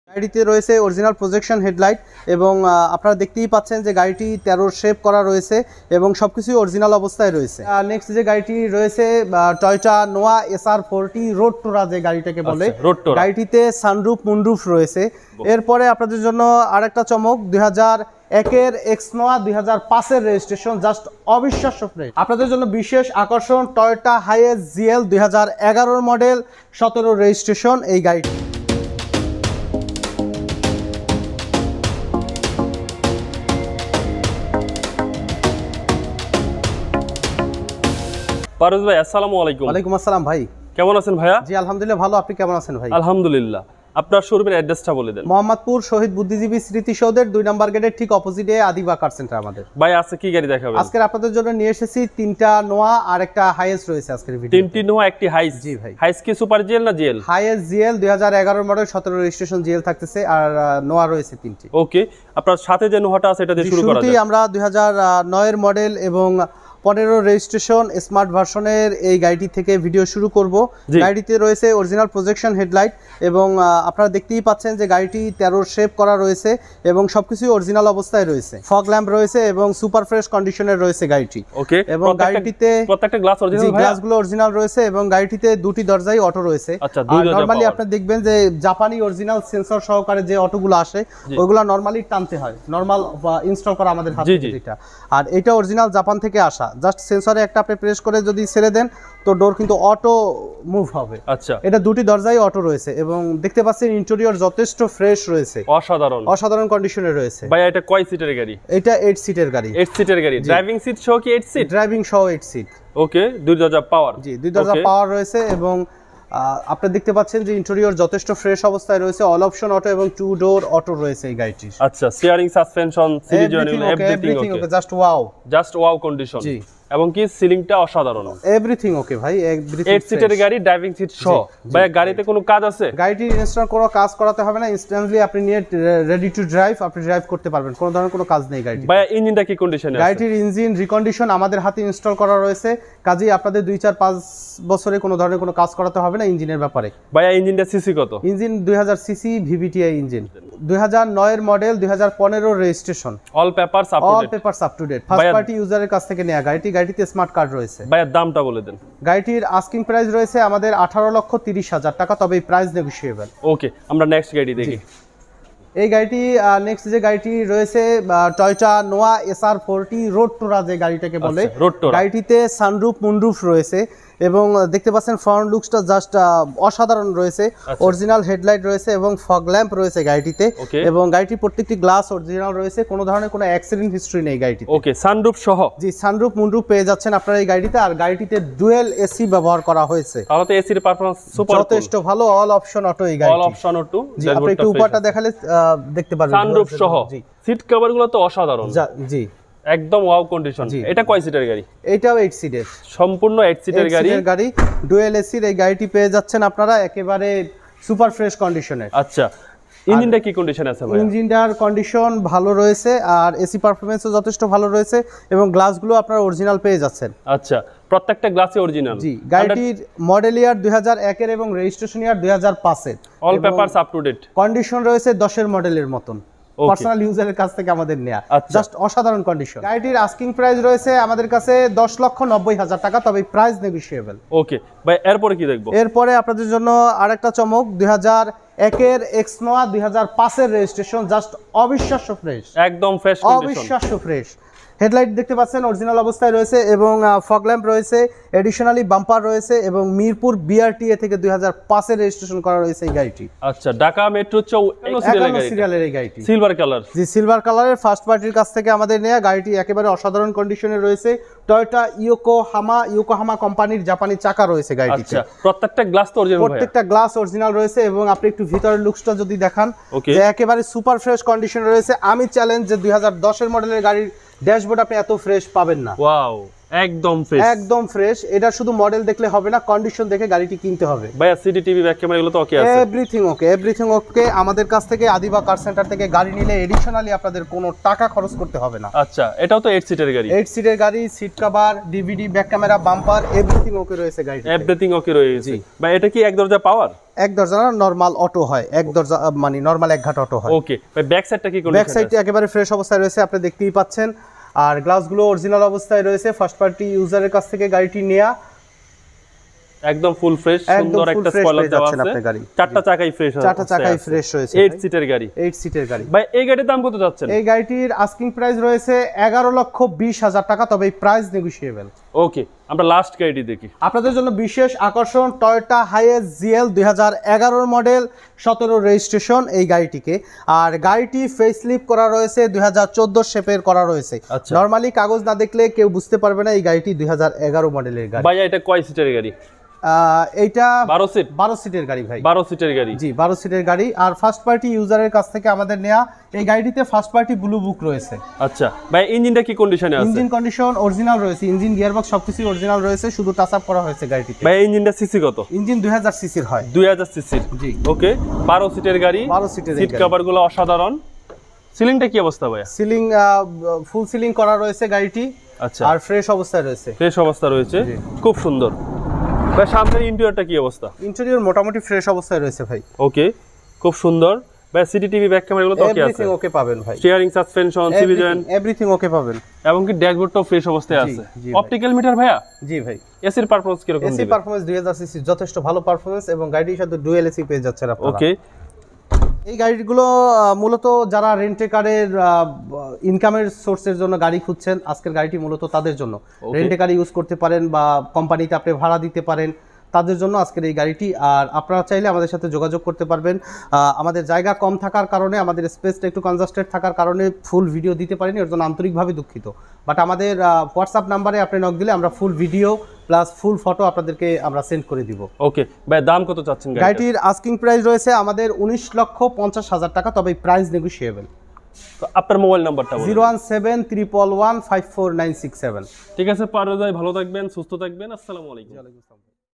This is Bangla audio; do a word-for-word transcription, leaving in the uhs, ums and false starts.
গাড়িতে রয়েছে অরিজিনাল প্রজেকশন হেডলাইট এবং আপনারা দেখতেই পাচ্ছেন যে গাড়িটি তেরো শেপ করা রয়েছে এবং সবকিছুই অরিজিনাল অবস্থায় রয়েছে। নেক্সট যে গাড়িটি রয়েছে টয়োটা নোয়া এসআর ফোরটি রোড টোরা যে গাড়িটাকে বলে, গাড়িটিতে সানরুফ মুনরুফ রয়েছে। এরপরে আপনাদের জন্য আরেকটা চমক, দুই হাজার একের এক্স নোয়া দুই হাজার পাঁচের রেজিস্ট্রেশন, জাস্ট অবিশ্বাস্য ফ্রেশ। আপনাদের জন্য বিশেষ আকর্ষণ টয়োটা হাইয়েস জিএল দুই হাজার এগারোর মডেল, সতেরো রেজিস্ট্রেশন এই গাড়িটি। পারভেজ ভাই, আসসালামু আলাইকুম। ওয়ালাইকুম আসসালাম ভাই, কেমন আছেন ভাইয়া? জি আলহামদুলিল্লাহ ভালো, আপনি কেমন আছেন ভাই? আলহামদুলিল্লাহ। আপনার শোরুমের অ্যাড্রেসটা বলে দেন। মোহাম্মদপুর শহীদ বুদ্ধিজীবী স্মৃতিসৌধের দুই নম্বর গেটের ঠিক অপোজিটে আদিবা কার সেন্টার আমাদের। ভাই আজকে কি গাড়ি দেখাবেন? আজকে আপনাদের জন্য নিয়ে এসেছি তিনটা নোয়া আর একটা হাইয়েস রয়েছে আজকের ভিডিও। তিনটি নোয়া একটি হাইস। জি ভাই। হাইস কি সুপার জিএল না জিএল? হাইয়েস জিএল দুই হাজার এগারো মডেল, সতেরো রেজিস্ট্রেশন জিএল থাকতেছে, আর নোয়া রয়েছে তিনটি। ওকে, আপনার সাথে যে নোয়াটা আছে এটা দিয়ে শুরু করা যাক। আমরা দুই হাজার নয় এর মডেল এবং পনেরো রেজিস্ট্রেশন স্মার্ট ভার্সনের এই গাড়িটি থেকে ভিডিও শুরু করব। গাড়িতে রয়েছে অরিজিনাল প্রজেকশন হেডলাইট এবং আপনারা দেখতেই পাচ্ছেন যে গাড়িটি তেরো শেপ করা রয়েছে এবং সবকিছুই অরিজিনাল অবস্থায় রয়েছে। ফগ ল্যাম্প রয়েছে এবং সুপার ফ্রেশ কন্ডিশনের রয়েছে গাড়িটি। ওকে, এবং গাড়িটিতে প্রত্যেকটা গ্লাস অরিজিনাল, জি গ্লাসগুলো অরিজিনাল রয়েছে এবং গাড়িটিতে দুটি দরজাই অটো রয়েছে। আচ্ছা, দুই দরজা। নরমালি আপনি দেখবেন যে জাপানি অরিজিনাল সেন্সর সহকারে যে অটোগুলো আসে ওইগুলো নরমালি টানতে হয়, নরমাল ইনস্টল করা আমাদের হাতে যেটা, আর এটা অরিজিনাল জাপান থেকে আসা। জাস্ট সেন্সরে একটা আপনি প্রেস করে যদি ছেড়ে দেন তো ডোর কিন্তু অটো মুভ হবে। আচ্ছা, এটা দুটি দরজাই অটো রয়েছে এবং দেখতে পাচ্ছেন ইন্টেরিয়র যথেষ্ট ফ্রেশ রয়েছে, অসাধারণ অসাধারণ কন্ডিশনে রয়েছে। ভাই এটা কয় সিটের গাড়ি? এটা আট সিটের গাড়ি। আট সিটের গাড়ি, ড্রাইভিং সিট সহ কি আট সিট? ড্রাইভিং সহ আট সিট। ওকে, দুই দরজা পাওয়ার। জি, দুই দরজা পাওয়ার রয়েছে এবং আপনারা দেখতে পাচ্ছেন যে ইন্টেরিয়র যথেষ্ট ফ্রেশ অবস্থায় রয়েছে। অল অপশন অটো এবং টু ডোর অটো রয়েছে এই গাড়িটির। আচ্ছা, steering, suspension, CD joint, everything okay, just wow, just wow condition. জি, এবং কি সিলিংটা অসাধারণ, এভরিথিং ওকে ভাই, এভরিথিং। আট সিটের গাড়ি, ড্রাইভিং সিট সহ। ভাই গাড়িতে কোনো কাজ আছে? গাড়িটি ইনস্টল কোনো কাজ করাতে হবে না, ইনস্ট্যান্টলি আপনি নিয়ে রেডি টু ড্রাইভ, আপনি ড্রাইভ করতে পারবেন, কোনো ধরনের কোনো কাজ নেই গাড়িটি। ভাই ইঞ্জিনটা কি কন্ডিশনে আছে? গাড়িটির ইঞ্জিন রিকন্ডিশন আমাদের হাতে ইনস্টল করা রয়েছে, কাজেই আপনাদের দুই চার পাঁচ বছরে কোনো ধরনের কোনো কাজ করাতে হবে না ইঞ্জিনের ব্যাপারে। ভাই ইঞ্জিনটা সিসি কত? ইঞ্জিন দুই হাজার সিসি ভিভিটিআই ইঞ্জিন, দুই হাজার নয় এর মডেল, দুই হাজার পনেরো registration, all papers up to date. All papers up to date, first party ইউজারের কাছ থেকে নেওয়া গাড়িটি। গাড়িতে স্মার্ট কার্ড রয়েছে। ভাইয়ের দামটা বলে দেন। গাড়িটির আস্কিং প্রাইস রয়েছে আমাদের আঠারো লক্ষ তিরিশ হাজার টাকা, তবে এই প্রাইস নেগোশিয়েবল। ওকে, আমরা নেক্সট গাড়ি দেখি। এই গাড়িটি নেক্সট যে গাড়িটি রয়েছে টয়োটা নোয়া এসআর ফোরটি রোড টোরা যে গাড়িটাকে বলে, গাড়িটিতে সানরুফ মুনরুফ রয়েছে এবং দেখতে পাচ্ছেন ফ্রন্ট লুকসটা জাস্ট অসাধারণ রয়েছে। অরিজিনাল হেডলাইট রয়েছে এবং ফগ ল্যাম্প রয়েছে গাড়িটিতে এবং গাড়িটির প্রত্যেকটি গ্লাস অরিজিনাল রয়েছে, কোনো ধরনের কোনো অ্যাক্সিডেন্ট হিস্ট্রি নেই গাড়িটিতে। ওকে, সানরুফ সহ? জি, সানরুফ মুনরুফ পেয়ে যাচ্ছেন আপনারা এই গাড়িটিতে। আর গাড়িটিতে ডুয়েল এসি ব্যবহার করা হয়েছে, তাহলে তো এসির পারফরম্যান্স সুপার, যথেষ্ট ভালো। অল অপশন অটো এই গাড়ি, অল অপশন অটো। জি, আপনি একটু উপরটা দেখালে দেখতে পারবেন সানরুফ সহ। সিট কভারগুলো তো অসাধারণ। জি, একদম ওয়াও কন্ডিশন। এটা কয় সিটের গাড়ি? এটাও আট সিটের, সম্পূর্ণ আট সিটের গাড়ি। গাড়ি ডুয়েল এসির এই গাড়িটি পেয়ে যাচ্ছেন আপনারা একেবারে সুপার ফ্রেশ কন্ডিশনে। আচ্ছা, ইঞ্জিনটা কি কন্ডিশন আছে ভাই? ইঞ্জিনটার কন্ডিশন ভালো রয়েছে আর এসি পারফরম্যান্সও যথেষ্ট ভালো রয়েছে এবং গ্লাসগুলো আপনারা অরিজিনাল পেয়ে যাচ্ছেন। আচ্ছা, প্রত্যেকটা গ্লাসে অরিজিনাল। জি, গাড়িটির মডেল ইয়ার দুই হাজার এক এর এবং রেজিস্ট্রেশন ইয়ার দুই হাজার পাঁচ এর। All papers up to date. Condition রয়েছে দশ এর মডেলের মতন, পার্সোনাল ইউজারের কাছ থেকে আমাদের নেয়া, জাস্ট অসাধারণ কন্ডিশন। গাড়িটির আস্কিং প্রাইস রয়েছে আমাদের কাছে দশ লক্ষ নব্বই হাজার টাকা, তবে প্রাইস নেগোশিয়েবল। ওকে ভাই, এরপরে কি দেখবো? এরপরে আপনাদের জন্য আরেকটা চমক, দুই হাজার একের এক্স নোয়া দুই হাজার পাঁচ এর রেজিস্ট্রেশন, জাস্ট অবিশ্বাস্য ফ্রেশ, একদম ফ্রেশ কন্ডিশন, অবিশ্বাস্য ফ্রেশ। হেডলাইট দেখতে পাচ্ছেন অরিজিনাল অবস্থায় রয়েছে এবং ফগ ল্যাম্প রয়েছে, এডিশনালি বাম্পার রয়েছে এবং মিরপুর বিআরটিএ থেকে দুই হাজার পাঁচ এর রেজিস্ট্রেশন করা রয়েছে এই গাড়িটি। আচ্ছা, ঢাকা মেট্রো সিরিয়ালের এই গাড়িটি, সিলভার কালার। জি, সিলভার কালারের ফার্স্ট পার্টির কাছ থেকে আমাদের নেয়া গাড়িটি একেবারে অসাধারণ কন্ডিশনে রয়েছে। টয়োটা ইয়োকোহামা ইয়োকোহামা কোম্পানির জাপানি চাকা রয়েছে গাড়িটিতে। আচ্ছা, প্রত্যেকটা গ্লাস তো অরিজিনাল, প্রত্যেকটা গ্লাস অরিজিনাল রয়েছে এবং আপনি একটু ভিতরের লুকসটা যদি দেখান যে একেবারে সুপার ফ্রেশ কন্ডিশনে রয়েছে। আমি চ্যালেঞ্জ যে দুই হাজার দশ এর মডেলের গাড়ির ড্যাশবোর্ড আপনি এত ফ্রেশ পাবেন না। ওয়াও, একদম ফ্রেশ একদম ফ্রেশ। এটা শুধু মডেল দেখলে হবে না, কন্ডিশন দেখে গাড়িটি কিনতে হবে। ভাইয়া সিডি টিভি ব্যাক ক্যামেরা এগুলো তো ওকে আছে? Everything okay, everything okay. আমাদের কাছ থেকে আদিবা কার সেন্টার থেকে গাড়ি নিলে এডিশনালি আপনাদের কোনো টাকা খরচ করতে হবে না। আচ্ছা, এটাও তো এইট সিটের গাড়ি? এইট সিটের গাড়ি, seat cover, DVD, back camera, bumper, everything okay রয়েছে গাড়িতে। এভরিথিং ওকে রয়েছে। ভাই এটা কি এক দরজা পাওয়ার? এক দরজা না, নরমাল অটো হয়, এক দরজা মানে নরমাল এক ঘাট অটো হয়। ওকে ভাই, ব্যাক সাইডটা কি কন্ডিশন? ব্যাক সাইডটি একেবারে ফ্রেশ অবস্থায় রয়েছে, আপনি দেখতেই পাচ্ছেন। আর গ্লাসগুলো অরিজিনাল অবস্থায় রয়েছে, ফার্স্ট পার্টি ইউজারের কাছ থেকে গাড়িটি নেয়া। একদম ফুল ফ্রেশ, সুন্দর একটা স্পয়লার দেওয়া আছে। চারটা চাকাই ফ্রেশ আছে, চারটা চাকাই ফ্রেশ রয়েছে। এইট সিটের গাড়ি, এইট সিটের গাড়ি। ভাই এই গাড়ির দাম কত যাচ্ছেন? এই গাড়িটির আস্কিং প্রাইস রয়েছে এগারো লক্ষ বিশ হাজার টাকা, তবে এই প্রাইস নেগোশিয়েবল। ওকে, আমরা লাস্ট গাড়িটি দেখি। আপনাদের জন্য বিশেষ আকর্ষণ টয়োটা হাইয়েস জিএল দুই হাজার এগারোর মডেল, সতেরো রেজিস্ট্রেশন এই গাড়িটিকে। আর গাড়িটি ফেসলিফট করা রয়েছে, দুই হাজার চোদ্দো শেপের করা রয়েছে। নর্মালি কাগজ না দেখলে কেউ বুঝতে পারবে না এই গাড়িটি দুই হাজার এগারো মডেলের গাড়ি। ভাই এটা কয় সিটের গাড়ি? এইটা বারো সিট, বারো সিটের গাড়ি ভাই। বারো সিটের গাড়ি, জি বারো সিটের গাড়ি। আর ফার্স্ট পার্টি ইউজারের কাছ থেকে আমাদের নেওয়া এই গাড়িটিতে ফার্স্ট পার্টি ব্লু বুক রয়েছে। আচ্ছা ভাই, ইঞ্জিনটা কি কন্ডিশনে আছে? ইঞ্জিন কন্ডিশন অরিজিনাল রয়েছে, ইঞ্জিন গিয়ারবক্স সবকিছু অরিজিনাল রয়েছে, শুধু টাচ আপ করা হয়েছে গাড়িটিতে। ভাই ইঞ্জিনটা সিসি কত? ইঞ্জিন দুই হাজার সিসির হয়। দুই হাজার সিসির, জি। ওকে, বারো সিটের গাড়ি, বারো সিটের সিট কভারগুলো অসাধারণ। সিলিংটা কি অবস্থা ভাই? সিলিং ফুল সিলিং করা রয়েছে গাড়িটি। আচ্ছা, আর ফ্রেশ অবস্থায় রয়েছে, ফ্রেশ অবস্থা রয়েছে, খুব সুন্দর। ভাই সামনের ইন্টেরিয়রটা কি অবস্থা? ইন্টেরিয়র মোটামুটি ফ্রেশ অবস্থায় রয়েছে ভাই। ওকে, খুব সুন্দর। ভাই সিডি টিভি ব্যাক ক্যামেরা এগুলো তো ওকে আছে? এভরিথিং ওকে পাবেন ভাই। স্টিয়ারিং, সাসপেনশন, সিভিজন, এভরিথিং ওকে পাবেন। এবং কি ড্যাশবোর্ডটাও ফ্রেশ অবস্থায় আছে। অপটিক্যাল মিটার ভাইয়া? জি ভাই। এসির পারফরম্যান্স কি রকম? এসি পারফরম্যান্স দুই হাজার সিসি, যথেষ্ট ভালো পারফরম্যান্স, এবং গাড়িটির সাথে ডুয়াল এসি পেয়ে যাচ্ছেন আপনারা। ওকে, এই গাড়িগুলো মূলত যারা রেন্টে কারের ইনকামের সোর্সের জন্য গাড়ি খুঁজছেন, আজকের গাড়িটি মূলত তাদের জন্য। রেন্টে কার ইউজ করতে পারেন বা কোম্পানিতে আপনি ভাড়া দিতে পারেন, তাদের জন্য আজকের এই গাড়িটি। আর আপনারা চাইলে আমাদের সাথে যোগাযোগ করতে পারবেন। আমাদের জায়গা কম থাকার কারণে, আমাদের স্পেসটা একটু কনজাস্টেড থাকার কারণে ফুল ভিডিও দিতে পারিনি, এর জন্য আন্তরিকভাবে দুঃখিত। বাট আমাদের হোয়াটসঅ্যাপ নাম্বারে আপনি নক দিলে আমরা full video plus full photo আপনাদেরকে আমরা সেন্ড করে দিব। ওকে ভাই, দাম কত চাচ্ছেন গাড়িটার? গাড়িটির আস্কিং প্রাইস রয়েছে আমাদের উনিশ লক্ষ পঞ্চাশ হাজার টাকা, তবে প্রাইস নেগোশিয়েবল। আপনার মোবাইল নাম্বারটা বলুন। Zero one seven triple one five four nine six seven. ঠিক আছে পারভেজ ভাই, ভালো থাকবেন, সুস্থ থাকবেন। আসসালামু আলাইকুম।